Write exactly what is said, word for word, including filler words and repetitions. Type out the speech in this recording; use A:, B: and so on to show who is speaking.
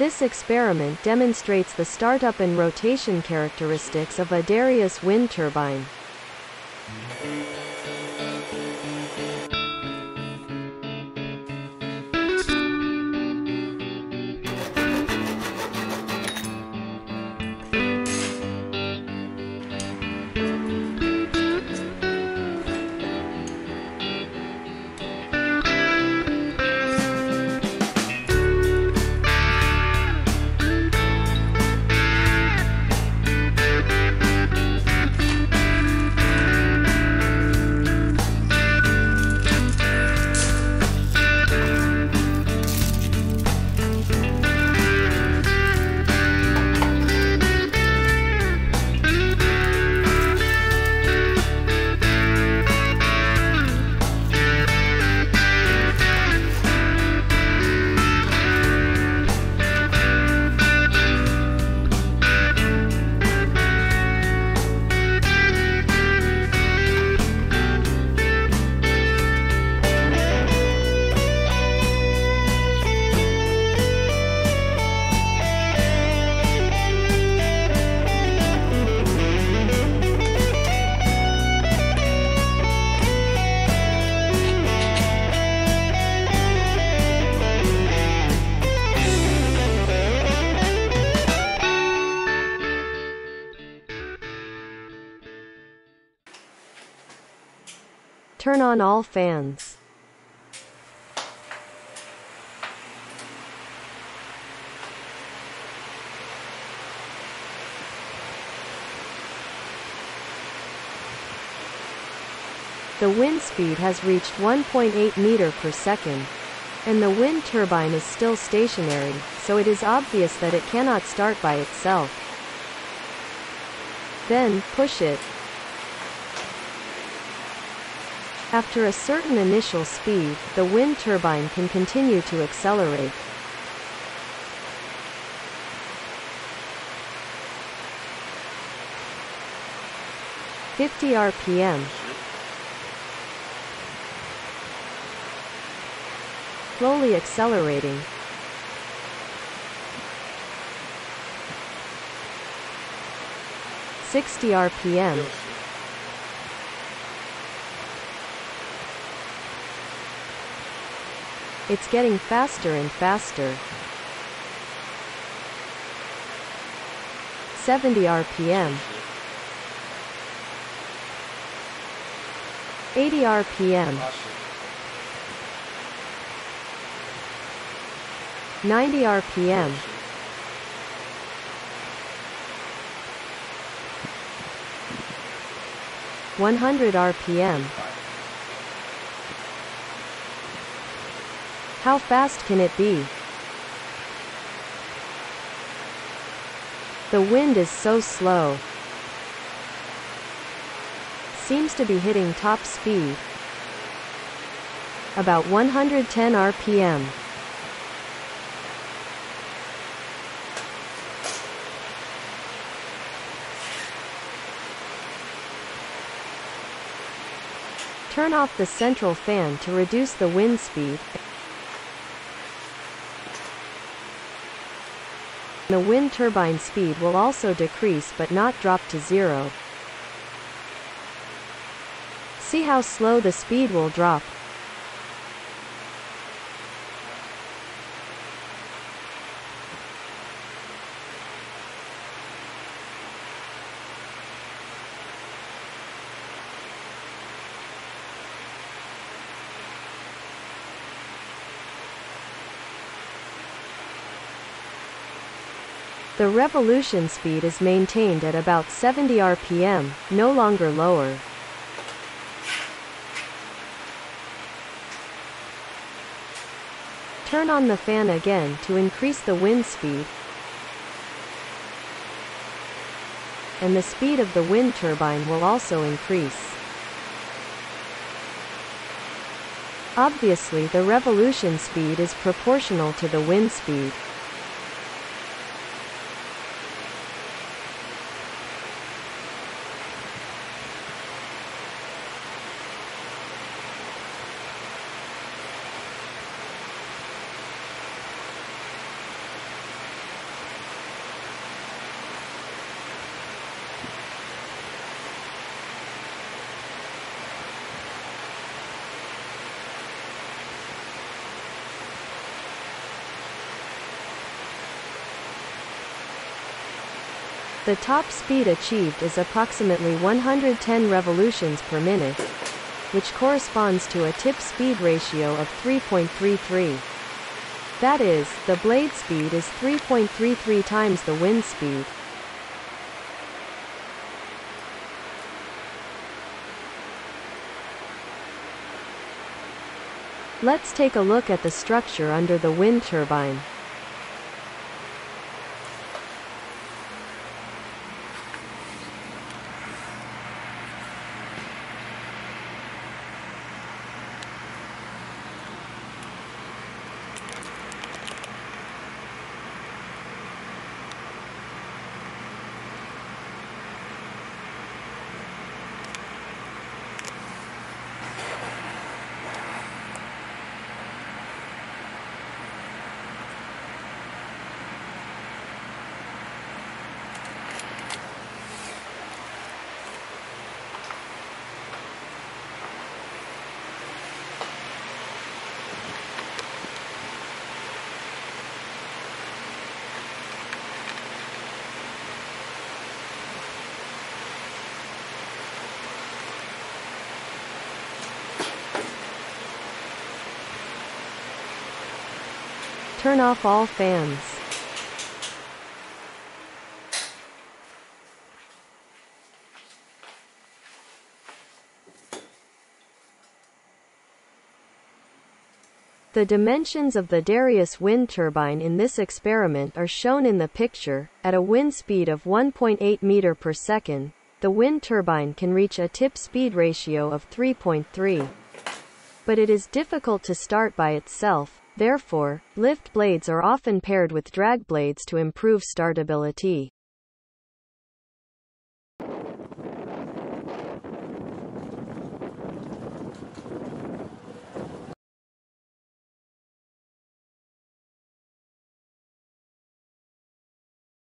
A: This experiment demonstrates the startup and rotation characteristics of a Darrieus wind turbine. Turn on all fans. The wind speed has reached one point eight meters per second, and the wind turbine is still stationary, so it is obvious that it cannot start by itself. Then, push it. After a certain initial speed, the wind turbine can continue to accelerate. fifty R P M. Slowly accelerating. sixty R P M. It's getting faster and faster. seventy R P M. eighty R P M. ninety R P M. one hundred R P M. How fast can it be? The wind is so slow. Seems to be hitting top speed. About one hundred ten R P M. Turn off the central fan to reduce the wind speed. The wind turbine speed will also decrease but not drop to zero. See how slow the speed will drop. The revolution speed is maintained at about seventy R P M, no longer lower. Turn on the fan again to increase the wind speed, and the speed of the wind turbine will also increase. Obviously, the revolution speed is proportional to the wind speed. The top speed achieved is approximately one hundred ten revolutions per minute, which corresponds to a tip speed ratio of three point three three. That is, the blade speed is three point three three times the wind speed. Let's take a look at the structure under the wind turbine. Turn off all fans. The dimensions of the Darrieus wind turbine in this experiment are shown in the picture. At a wind speed of one point eight meters per second, the wind turbine can reach a tip speed ratio of three point three. But it is difficult to start by itself. Therefore, lift blades are often paired with drag blades to improve startability.